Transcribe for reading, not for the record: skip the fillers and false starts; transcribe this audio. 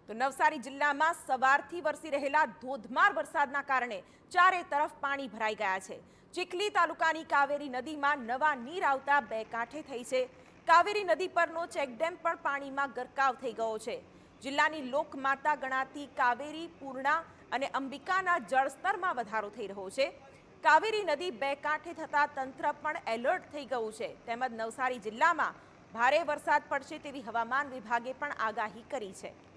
તો નવસારી જિલ્લામાં સવારથી વરસી રહેલા ધોધમાર વરસાદના કારણે ચારે તરફ પાણી ભરાઈ ગયા છે। ચીખલી તાલુકાની કાવેરી નદીમાં નવા નીર આવતા બે કાંઠે થઈ છે। કાવેરી નદી પરનો ચેકડેમ પણ પાણીમાં ગરકાવ થઈ ગયો છે। જિલ્લાની લોકમાતા ગણાતી કાવેરી, પૂર્ણા અને અંબિકાના જળસ્તરમાં વધારો થઈ રહ્યો છે। કાવેરી નદી બે કાંઠે થતા તંત્ર પણ એલર્ટ થઈ ગયું છે। તેમજ નવસારી જિલ્લામાં ભારે વરસાદ પડશે તેવી હવામાન વિભાગે પણ આગાહી કરી છે।